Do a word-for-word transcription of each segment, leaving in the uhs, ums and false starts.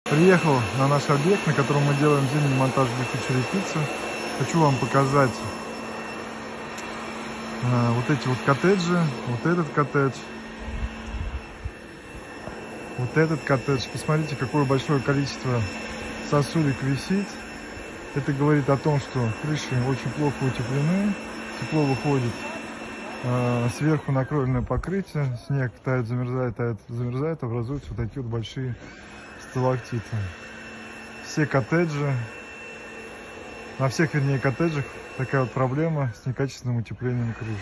Приехал на наш объект, на котором мы делаем зимний монтаж брусчатки. Хочу вам показать а, вот эти вот коттеджи, вот этот коттедж, вот этот коттедж. Посмотрите, какое большое количество сосулек висит. Это говорит о том, что крыши очень плохо утеплены, тепло выходит, а, сверху накровельное покрытие, снег тает, замерзает, тает, замерзает, образуются вот такие вот большие сталактиты. Все коттеджи, на всех, вернее, коттеджах такая вот проблема с некачественным утеплением крыш.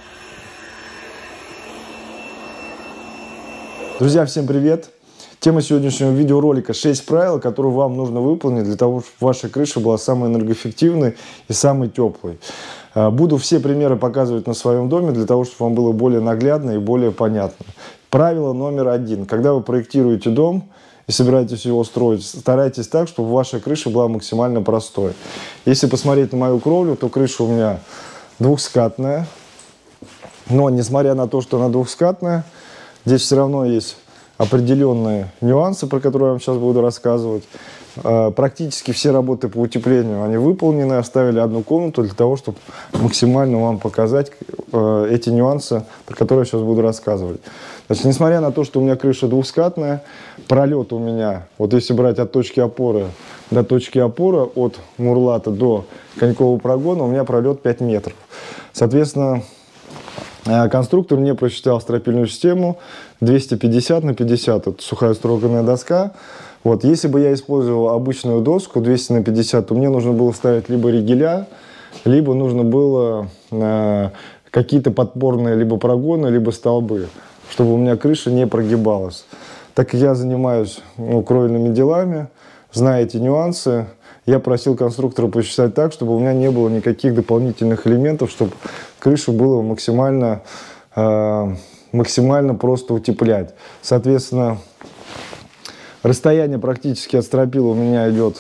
Друзья, всем привет! Тема сегодняшнего видеоролика шесть правил, которые вам нужно выполнить для того, чтобы ваша крыша была самой энергоэффективной и самой теплой. Буду все примеры показывать на своем доме, для того, чтобы вам было более наглядно и более понятно. Правило номер один. Когда вы проектируете дом и собираетесь его строить, старайтесь так, чтобы ваша крыша была максимально простой. Если посмотреть на мою кровлю, то крыша у меня двухскатная. Но несмотря на то, что она двухскатная, здесь все равно есть определенные нюансы, про которые я вам сейчас буду рассказывать. Практически все работы по утеплению, они выполнены. Оставили одну комнату для того, чтобы максимально вам показать эти нюансы, про которые я сейчас буду рассказывать. Значит, несмотря на то, что у меня крыша двухскатная, пролет у меня, вот если брать от точки опоры до точки опоры, от мурлата до конькового прогона, у меня пролет пять метров. Соответственно, конструктор мне просчитал стропильную систему двести пятьдесят на пятьдесят. Это сухая строганная доска. Вот, если бы я использовал обычную доску двести на пятьдесят, то мне нужно было ставить либо ригеля, либо нужно было э, какие-то подпорные либо прогоны, либо столбы, чтобы у меня крыша не прогибалась. Так как я занимаюсь ну, кровельными делами, зная эти нюансы, я просил конструктора посчитать так, чтобы у меня не было никаких дополнительных элементов, чтобы крышу было максимально, э, максимально просто утеплять. Соответственно, расстояние практически от стропила у меня идет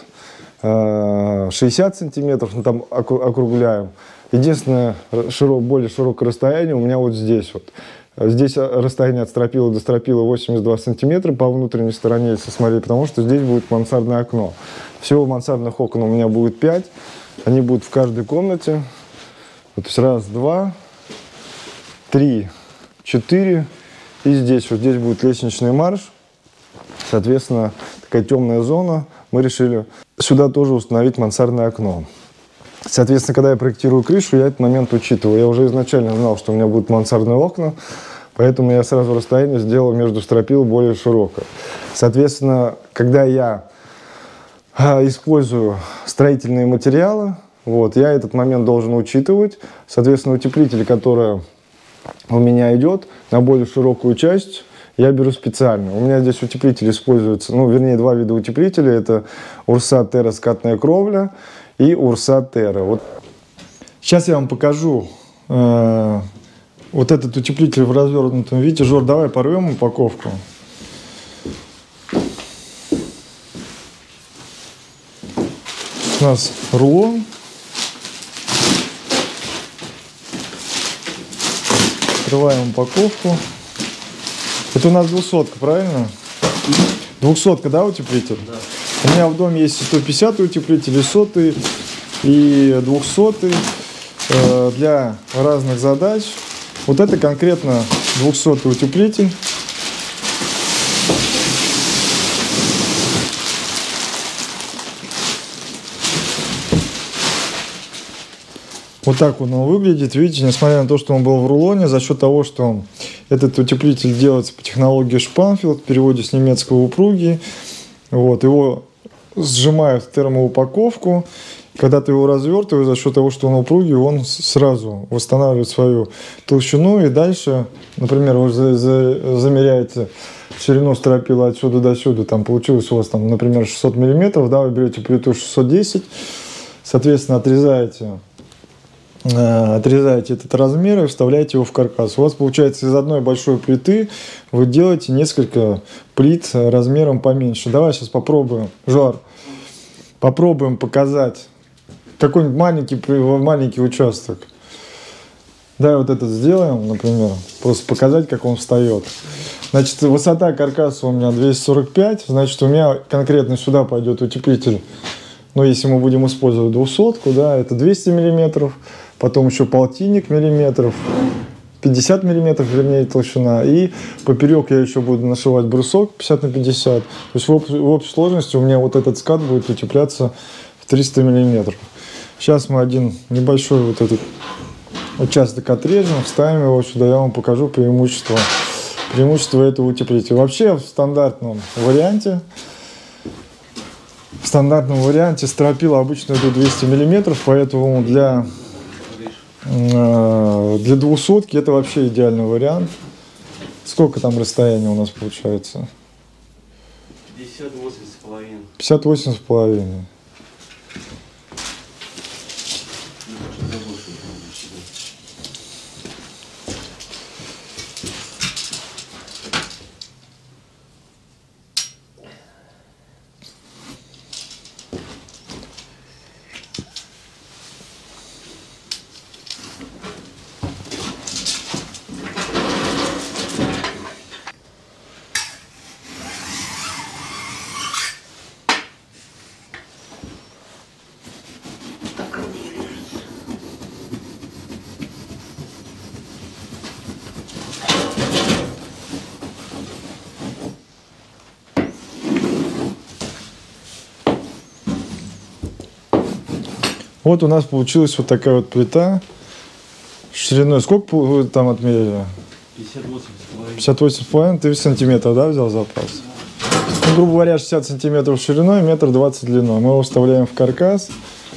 э, шестьдесят сантиметров, ну, там округляем. Единственное, широк, более широкое расстояние у меня вот здесь вот. Здесь расстояние от стропила до стропила восемьдесят два сантиметра по внутренней стороне, если смотреть, потому что здесь будет мансардное окно. Всего мансардных окон у меня будет пять. Они будут в каждой комнате. Вот раз, два, три, четыре. И здесь вот здесь будет лестничный марш. Соответственно, такая темная зона. Мы решили сюда тоже установить мансардное окно. Соответственно, когда я проектирую крышу, я этот момент учитываю. Я уже изначально знал, что у меня будут мансардные окна, поэтому я сразу расстояние сделал между стропил более широкое. Соответственно, когда я использую строительные материалы, вот, я этот момент должен учитывать. Соответственно, утеплитель, который у меня идет на более широкую часть, я беру специально. У меня здесь утеплитель используется, ну, вернее, два вида утеплителя. Это Урса Терра скатная кровля и Урса Терра. Вот. Сейчас я вам покажу э, вот этот утеплитель в развернутом виде. Жор, давай порвем упаковку. У нас рулон. Открываем упаковку. Это у нас двухсотка, правильно? Двухсотка, да, утеплитель? Да. У меня в доме есть сто пятидесятый утеплитель, и сотый, и двухсотый э, для разных задач. Вот это конкретно двухсотый утеплитель. Вот так он выглядит. Видите, несмотря на то, что он был в рулоне, за счет того, что этот утеплитель делается по технологии Шпанфилд, в переводе с немецкого упругий, вот, его сжимают в термоупаковку. Когда ты его развертываешь, за счет того, что он упругий, он сразу восстанавливает свою толщину. И дальше, например, вы замеряете ширину стропила отсюда до сюда, там получилось у вас, там, например, шестьсот миллиметров, да, вы берете плиту шестьсот десять, соответственно, отрезаете отрезаете этот размер и вставляете его в каркас. У вас получается из одной большой плиты вы делаете несколько плит размером поменьше. Давай сейчас попробуем, Жор, попробуем показать какой-нибудь маленький, маленький участок. Давай вот этот сделаем, например, просто показать, как он встает. Значит, высота каркаса у меня двести сорок пять, значит, у меня конкретно сюда пойдет утеплитель. Но если мы будем использовать двухсотку, да, это двести миллиметров, потом еще полтинник миллиметров, пятьдесят миллиметров, вернее, толщина. И поперек я еще буду нашивать брусок пятьдесят на пятьдесят. То есть в, об, в общей сложности у меня вот этот скат будет утепляться в триста миллиметров. Сейчас мы один небольшой вот этот участок отрежем, вставим его сюда, я вам покажу преимущество, преимущество этого утеплителя. Вообще в стандартном варианте, в стандартном варианте стропила обычно идут двести миллиметров, поэтому для, для двухсотки это вообще идеальный вариант. Сколько там расстояние у нас получается? пятьдесят восемь с половиной. пятьдесят восемь с половиной. Вот у нас получилась вот такая вот плита шириной. Сколько вы там отмерили? пятьдесят восемь с половиной. пятьдесят восемь с половиной. Ты сантиметров, да, взял запас? Ну, грубо говоря, шестьдесят сантиметров шириной, метр двадцать длиной. Мы его вставляем в каркас.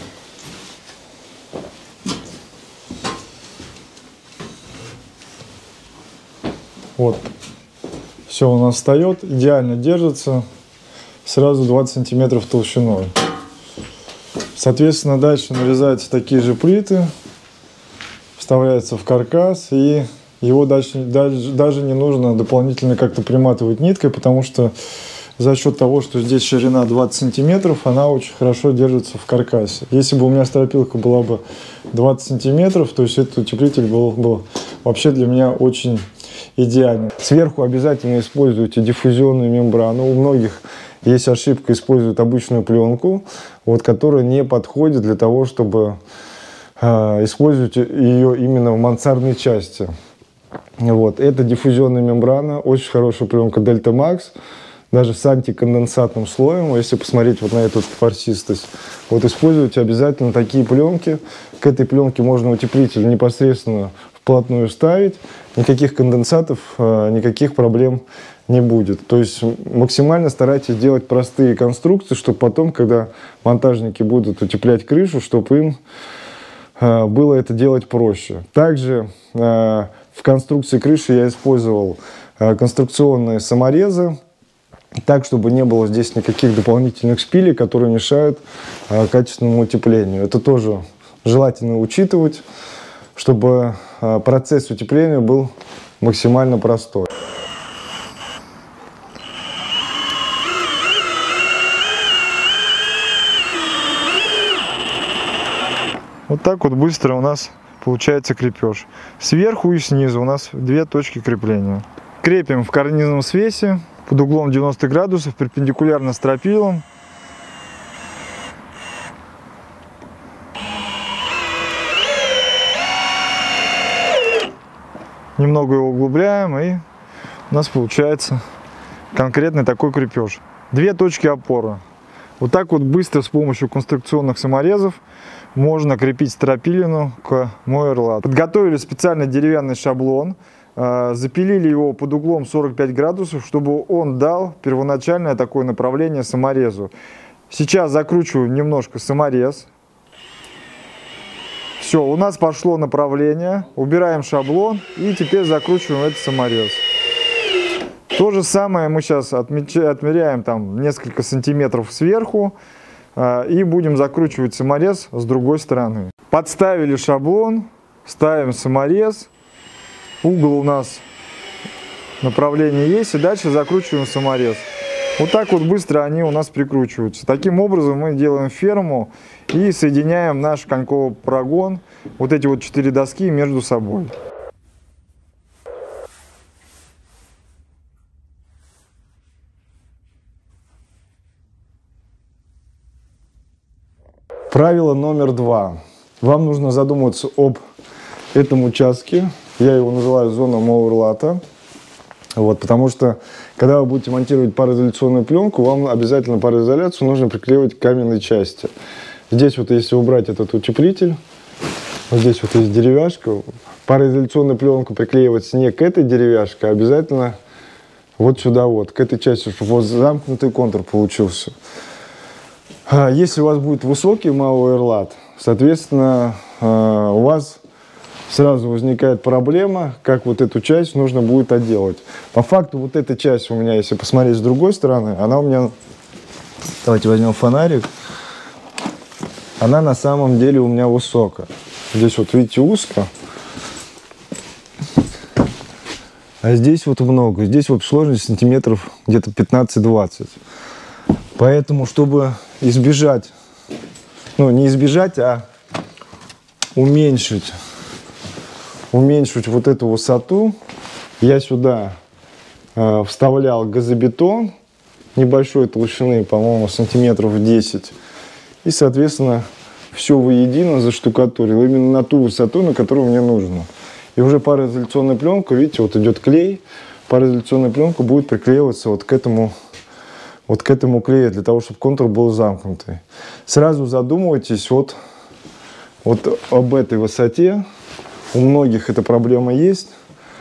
Вот. Все у нас встает, идеально держится. Сразу двадцать сантиметров толщиной. Соответственно, дальше нарезаются такие же плиты, вставляются в каркас, и его дальше, даже, даже не нужно дополнительно как-то приматывать ниткой, потому что за счет того, что здесь ширина двадцать сантиметров, она очень хорошо держится в каркасе. Если бы у меня стропилка была бы двадцать сантиметров, то есть этот утеплитель был бы вообще для меня очень идеальный. Сверху обязательно используйте диффузионную мембрану. У многих есть ошибка, используют обычную пленку, вот, которая не подходит для того, чтобы э, использовать ее именно в мансардной части. Вот. Это диффузионная мембрана, очень хорошая пленка Delta Max, даже с антиконденсатным слоем. Если посмотреть вот на эту форсистость, вот используйте обязательно такие пленки. К этой пленке можно утеплитель непосредственно вплотную ставить, никаких конденсатов, э, никаких проблем не будет. То есть максимально старайтесь делать простые конструкции, чтобы потом, когда монтажники будут утеплять крышу, чтобы им э, было это делать проще. Также э, в конструкции крыши я использовал э, конструкционные саморезы, так, чтобы не было здесь никаких дополнительных шпилей, которые мешают э, качественному утеплению. Это тоже желательно учитывать, чтобы э, процесс утепления был максимально простой. Вот так вот быстро у нас получается крепеж. Сверху и снизу у нас две точки крепления. Крепим в карнизном свесе под углом девяносто градусов, перпендикулярно стропилам. Немного его углубляем, и у нас получается конкретный такой крепеж. Две точки опоры. Вот так вот быстро с помощью конструкционных саморезов можно крепить стропилину к Moerlad. Подготовили специальный деревянный шаблон, э, запилили его под углом сорок пять градусов, чтобы он дал первоначальное такое направление саморезу. Сейчас закручиваем немножко саморез. Все, у нас пошло направление, убираем шаблон и теперь закручиваем этот саморез. То же самое мы сейчас отмеряем там несколько сантиметров сверху э, и будем закручивать саморез с другой стороны. Подставили шаблон, ставим саморез, угол у нас направление есть, и дальше закручиваем саморез. Вот так вот быстро они у нас прикручиваются. Таким образом мы делаем ферму и соединяем наш коньковый прогон, вот эти вот четыре доски между собой. Правило номер два. Вам нужно задуматься об этом участке. Я его называю зона оверлата. Вот, потому что, когда вы будете монтировать пароизоляционную пленку, вам обязательно пароизоляцию нужно приклеивать к каменной части. Здесь вот, если убрать этот утеплитель, вот здесь вот есть деревяшка. Пароизоляционную пленку приклеивать не к этой деревяшке, а обязательно вот сюда вот, к этой части, чтобы у вас замкнутый контур получился. Если у вас будет высокий оверлат, соответственно, у вас сразу возникает проблема, как вот эту часть нужно будет отделать. По факту вот эта часть у меня, если посмотреть с другой стороны, она у меня, давайте возьмем фонарик, она на самом деле у меня высокая. Здесь вот видите узко, а здесь вот много. Здесь вот сложность сантиметров где-то пятнадцать-двадцать. Поэтому, чтобы избежать, ну не избежать, а уменьшить, уменьшить вот эту высоту, я сюда э, вставлял газобетон небольшой толщины, по-моему, сантиметров десять. И, соответственно, все воедино заштукатурил именно на ту высоту, на которую мне нужно. И уже пароизоляционная пленка, видите, вот идет клей, пароизоляционная пленка будет приклеиваться вот к этому, вот к этому клею, для того, чтобы контур был замкнутый. Сразу задумывайтесь вот, вот об этой высоте. У многих эта проблема есть,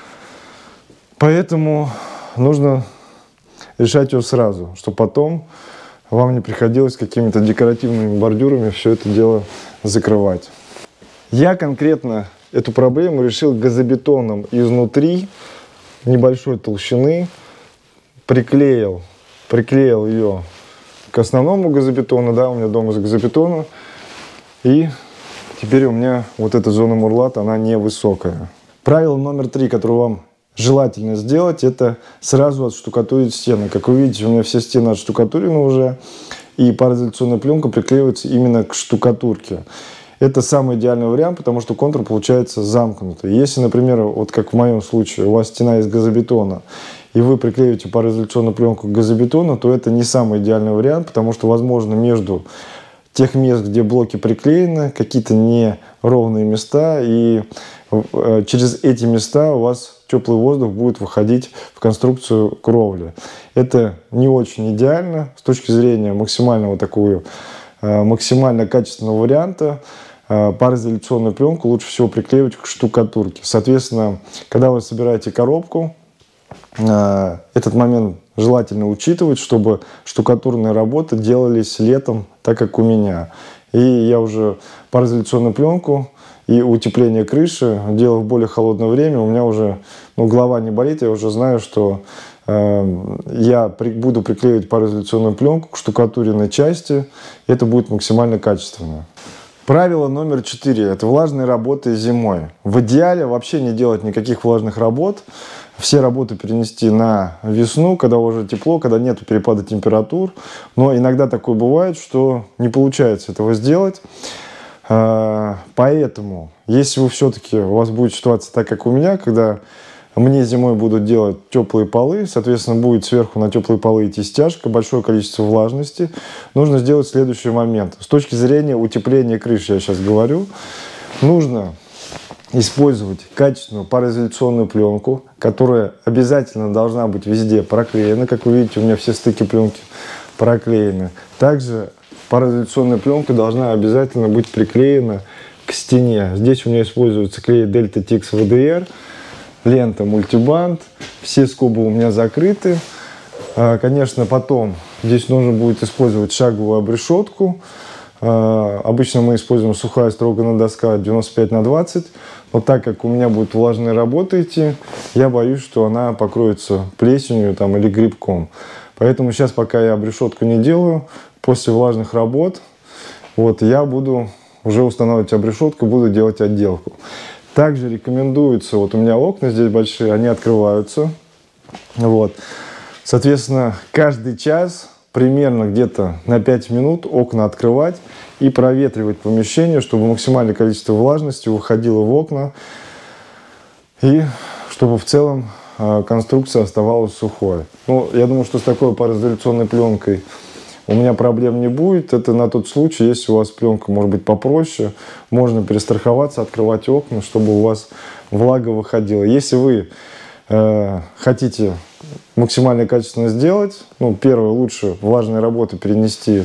поэтому нужно решать ее сразу, чтобы потом вам не приходилось какими-то декоративными бордюрами все это дело закрывать. Я конкретно эту проблему решил газобетоном изнутри, небольшой толщины, приклеил, приклеил ее к основному газобетону, да, у меня дом из газобетона, и теперь у меня вот эта зона оверлата, она невысокая. Правило номер три, которое вам желательно сделать, это сразу отштукатурить стены. Как вы видите, у меня все стены отштукатурены уже, и пароизоляционная пленка приклеивается именно к штукатурке. Это самый идеальный вариант, потому что контур получается замкнутый. Если, например, вот как в моем случае, у вас стена из газобетона, и вы приклеиваете пароизоляционную пленку к газобетону, то это не самый идеальный вариант, потому что, возможно, между тех мест, где блоки приклеены, какие-то неровные места, и через эти места у вас теплый воздух будет выходить в конструкцию кровли. Это не очень идеально с точки зрения максимального такого, максимально качественного варианта. Пароизоляционную пленку лучше всего приклеивать к штукатурке. Соответственно, когда вы собираете коробку, этот момент желательно учитывать, чтобы штукатурные работы делались летом, так как у меня. И я уже пароизоляционную пленку и утепление крыши делал в более холодное время. У меня уже ну, голова не болит, я уже знаю, что э, я при, буду приклеивать пароизоляционную пленку к штукатуренной части. Это будет максимально качественно. Правило номер четыре. Это влажные работы зимой. В идеале вообще не делать никаких влажных работ. Все работы перенести на весну, когда уже тепло, когда нет перепада температур. Но иногда такое бывает, что не получается этого сделать. Поэтому, если вы все-таки, у вас будет ситуация так, как у меня, когда мне зимой будут делать теплые полы, соответственно, будет сверху на теплые полы идти стяжка, большое количество влажности, нужно сделать следующий момент. С точки зрения утепления крыши, я сейчас говорю, нужно использовать качественную пароизоляционную пленку, которая обязательно должна быть везде проклеена. Как вы видите, у меня все стыки пленки проклеены. Также пароизоляционная пленка должна обязательно быть приклеена к стене. Здесь у меня используется клей Delta Tix ви ди ар, лента мультибанд, все скобы у меня закрыты. Конечно, потом здесь нужно будет использовать шаговую обрешетку. Обычно мы используем сухая строганная доска девяносто пять на двадцать, но так как у меня будет влажные работы идти, я боюсь, что она покроется плесенью там, или грибком. Поэтому сейчас, пока я обрешетку не делаю, после влажных работ, вот, я буду уже устанавливать обрешетку, буду делать отделку. Также рекомендуется, вот у меня окна здесь большие, они открываются. Вот. Соответственно, каждый час примерно где-то на пять минут окна открывать и проветривать помещение, чтобы максимальное количество влажности выходило в окна и чтобы в целом конструкция оставалась сухой. Ну, я думаю, что с такой пароизоляционной пленкой у меня проблем не будет. Это на тот случай, если у вас пленка может быть попроще, можно перестраховаться, открывать окна, чтобы у вас влага выходила. Если вы э, хотите максимально качественно сделать, ну, первое, лучше влажные работы перенести,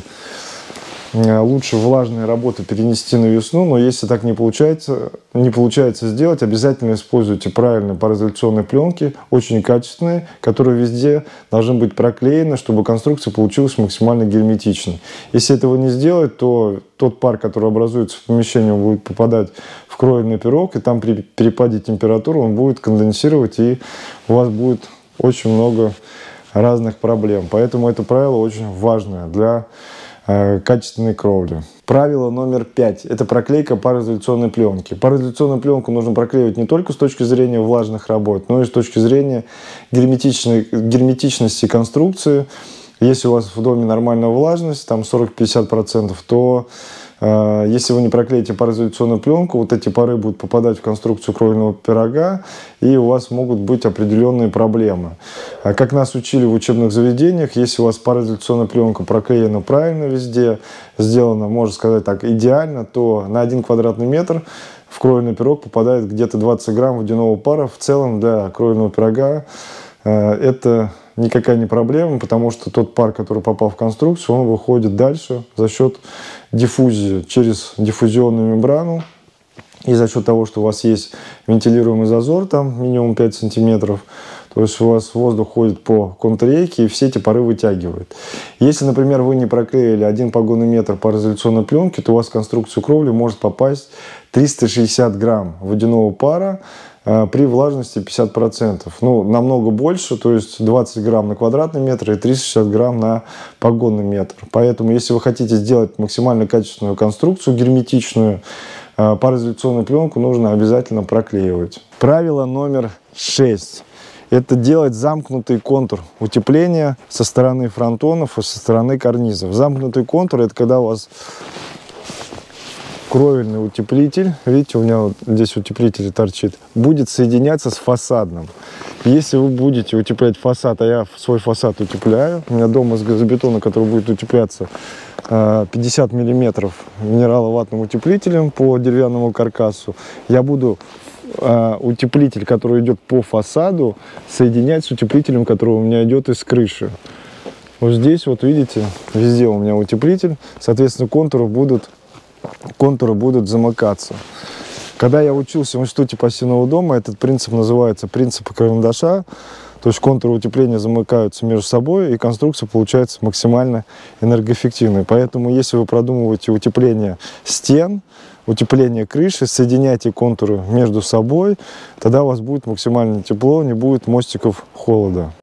э, лучше влажные работы перенести на весну, но если так не получается, не получается сделать, обязательно используйте правильные пароизоляционные пленки, очень качественные, которые везде должны быть проклеены, чтобы конструкция получилась максимально герметичной. Если этого не сделать, то тот пар, который образуется в помещении, он будет попадать в кровельный пирог, и там при перепаде температуры он будет конденсировать, и у вас будет очень много разных проблем. Поэтому это правило очень важное для э, качественной кровли. Правило номер пять – это проклейка пароизоляционной пленки. Пароизоляционную пленку нужно проклеивать не только с точки зрения влажных работ, но и с точки зрения герметичной, герметичности конструкции. Если у вас в доме нормальная влажность, там сорок-пятьдесят процентов, то э, если вы не проклеите пароизоляционную пленку, вот эти пары будут попадать в конструкцию кровельного пирога, и у вас могут быть определенные проблемы. А как нас учили в учебных заведениях, если у вас пароизоляционная пленка проклеена правильно везде, сделана, можно сказать так, идеально, то на один квадратный метр в кровельный пирог попадает где-то двадцать грамм водяного пара. В целом для кровельного пирога э, это никакая не проблема, потому что тот пар, который попал в конструкцию, он выходит дальше за счет диффузии через диффузионную мембрану. И за счет того, что у вас есть вентилируемый зазор, там минимум пять сантиметров, то есть у вас воздух ходит по контррейке и все эти пары вытягивает. Если, например, вы не проклеили один погонный метр пароизоляционной пленки, то у вас в конструкцию кровли может попасть триста шестьдесят грамм водяного пара, при влажности пятьдесят процентов. Ну, намного больше, то есть двадцать грамм на квадратный метр и триста шестьдесят грамм на погонный метр. Поэтому, если вы хотите сделать максимально качественную конструкцию, герметичную, пароизоляционную пленку нужно обязательно проклеивать. Правило номер шесть. Это делать замкнутый контур утепления со стороны фронтонов и со стороны карнизов. Замкнутый контур – это когда у вас кровельный утеплитель, видите, у меня вот здесь утеплитель торчит, будет соединяться с фасадным. Если вы будете утеплять фасад, а я свой фасад утепляю, у меня дома из газобетона, который будет утепляться пятьдесят миллиметров минераловатным утеплителем по деревянному каркасу, я буду утеплитель, который идет по фасаду, соединять с утеплителем, который у меня идет из крыши. Вот здесь вот видите, везде у меня утеплитель, соответственно, контуры будут контуры будут замыкаться. Когда я учился в институте пассивного дома, этот принцип называется принцип карандаша, то есть контуры утепления замыкаются между собой, и конструкция получается максимально энергоэффективной. Поэтому, если вы продумываете утепление стен, утепление крыши, соединяйте контуры между собой, тогда у вас будет максимально тепло, не будет мостиков холода.